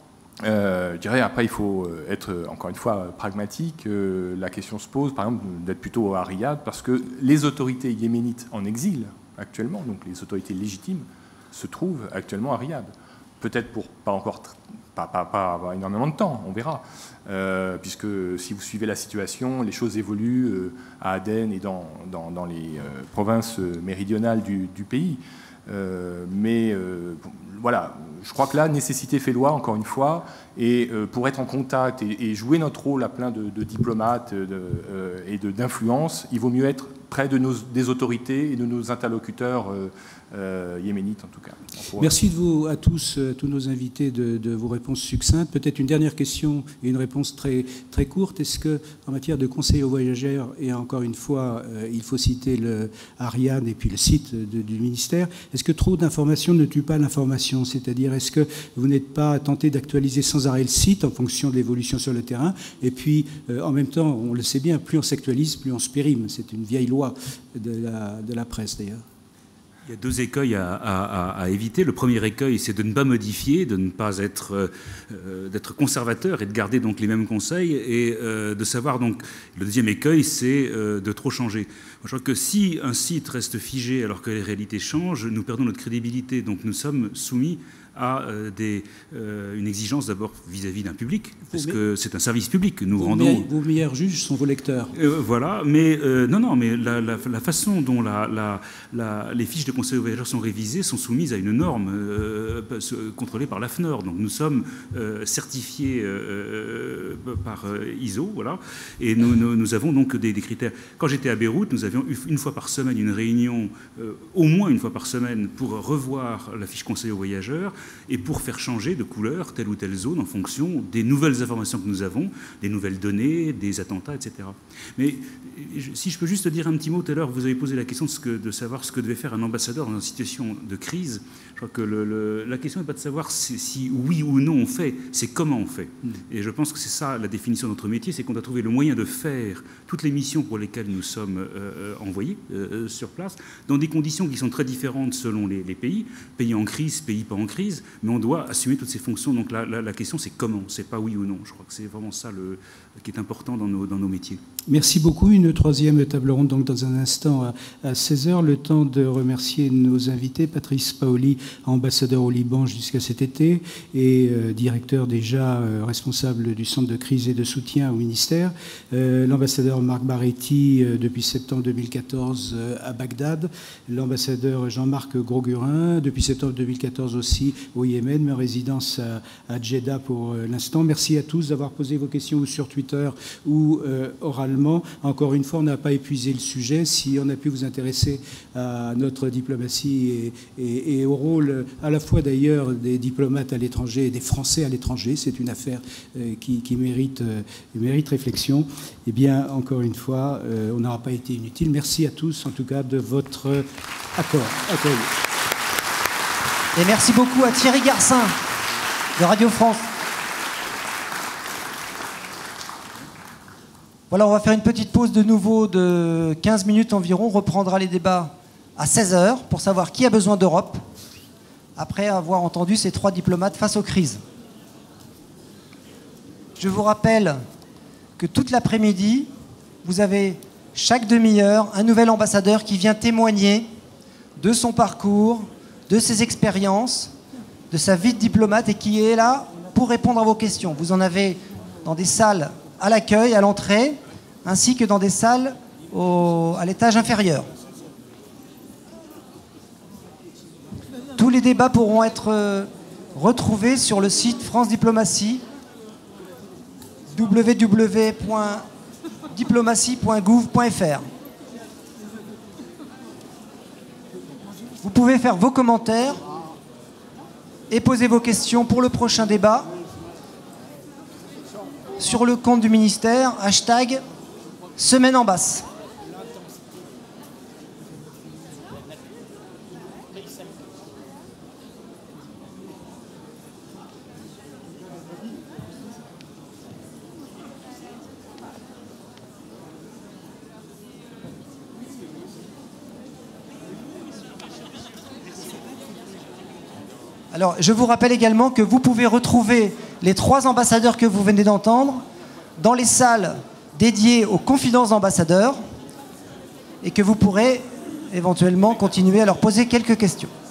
Euh, je dirais, après, il faut être, encore une fois, pragmatique. Euh, la question se pose, par exemple, d'être plutôt à Riyad, parce que les autorités yéménites en exil, actuellement, donc les autorités légitimes, se trouvent actuellement à Riyad. Peut-être pour pas encore, pas, pas, pas avoir énormément de temps, on verra. Euh, puisque si vous suivez la situation, les choses évoluent euh, à Aden et dans, dans, dans les euh, provinces méridionales du, du pays. Euh, mais euh, voilà, je crois que là, nécessité fait loi, encore une fois, et euh, pour être en contact et, et jouer notre rôle à plein de, de diplomates de, euh, et d'influence, il vaut mieux être près de nos, des autorités et de nos interlocuteurs euh, euh, yéménites, en tout cas. Merci de vous, à tous, à tous nos invités, de, de vos réponses succinctes. Peut-être une dernière question et une réponse très, très courte. Est-ce que, en matière de conseil aux voyageurs, et encore une fois, euh, il faut citer le Ariane et puis le site de, du ministère, est-ce que trop d'informations ne tue pas l'information? C'est-à-dire, est-ce que vous n'êtes pas tenté d'actualiser sans arrêt le site en fonction de l'évolution sur le terrain? Et puis, euh, en même temps, on le sait bien, plus on s'actualise, plus on se périme. C'est une vieille loi de la, de la presse, d'ailleurs. Il y a deux écueils à, à, à éviter. Le premier écueil, c'est de ne pas modifier, de ne pas être, euh, d'être conservateur et de garder donc les mêmes conseils, et euh, de savoir donc. Le deuxième écueil, c'est euh, de trop changer. Je crois que si un site reste figé alors que les réalités changent, nous perdons notre crédibilité. Donc nous sommes soumis à euh, des, euh, une exigence d'abord vis-à-vis d'un public, parce que c'est un service public que nous vos rendons. Meilleurs, vos meilleurs juges sont vos lecteurs. Euh, voilà, mais euh, non, non, mais la, la, la façon dont la, la, la, les fiches de conseil aux voyageurs sont révisées sont soumises à une norme euh, contrôlée par l'A F N O R. Donc nous sommes euh, certifiés euh, par euh, I S O, voilà, et nous, nous, nous avons donc des, des critères. Quand j'étais à Beyrouth, nous avions une fois par semaine une réunion, euh, au moins une fois par semaine, pour revoir la fiche conseil aux voyageurs et pour faire changer de couleur telle ou telle zone en fonction des nouvelles informations que nous avons, des nouvelles données, des attentats, et cetera. Mais si je peux juste dire un petit mot, tout à l'heure, vous avez posé la question de, ce que, de savoir ce que devait faire un ambassadeur dans une situation de crise. Je crois que le, le, la question n'est pas de savoir si, si oui ou non on fait, c'est comment on fait. Mmh. Et je pense que c'est ça la définition de notre métier, c'est qu'on doit trouver le moyen de faire toutes les missions pour lesquelles nous sommes euh, envoyés euh, sur place, dans des conditions qui sont très différentes selon les, les pays, pays en crise, pays pas en crise, mais on doit assumer toutes ces fonctions. Donc la, la, la question, c'est comment, c'est pas oui ou non. Je crois que c'est vraiment ça le, qui est important dans nos, dans nos métiers. Merci beaucoup. Une troisième table ronde donc dans un instant à, à seize heures. Le temps de remercier nos invités. Patrice Paoli, ambassadeur au Liban jusqu'à cet été et euh, directeur déjà euh, responsable du centre de crise et de soutien au ministère. Euh, L'ambassadeur Marc Baretti euh, depuis septembre deux mille quatorze euh, à Bagdad. L'ambassadeur Jean-Marc Grosgurin depuis septembre deux mille quatorze aussi au Yémen, mais en résidence à, à Jeddah pour euh, l'instant. Merci à tous d'avoir posé vos questions ou sur Twitter ou euh, oralement. Encore une fois, on n'a pas épuisé le sujet. Si on a pu vous intéresser à notre diplomatie et, et, et au rôle à la fois d'ailleurs des diplomates à l'étranger et des Français à l'étranger, c'est une affaire euh, qui, qui mérite, euh, mérite réflexion. Eh bien, encore une fois, euh, on n'aura pas été inutile. Merci à tous, en tout cas, de votre accord. accord. Et merci beaucoup à Thierry Garcin de Radio France. Voilà, on va faire une petite pause de nouveau de quinze minutes environ. On reprendra les débats à seize heures pour savoir qui a besoin d'Europe, après avoir entendu ces trois diplomates face aux crises. Je vous rappelle que toute l'après-midi, vous avez chaque demi-heure un nouvel ambassadeur qui vient témoigner de son parcours, de ses expériences, de sa vie de diplomate et qui est là pour répondre à vos questions. Vous en avez dans des salles à l'accueil, à l'entrée, ainsi que dans des salles au, à l'étage inférieur. Tous les débats pourront être euh, retrouvés sur le site France Diplomatie, w w w point diplomatie point gouv point f r. Vous pouvez faire vos commentaires et poser vos questions pour le prochain débat sur le compte du ministère, hashtag Semaine en basse. Alors, je vous rappelle également que vous pouvez retrouver les trois ambassadeurs que vous venez d'entendre dans les salles dédiées aux confidences d'ambassadeurs et que vous pourrez éventuellement continuer à leur poser quelques questions.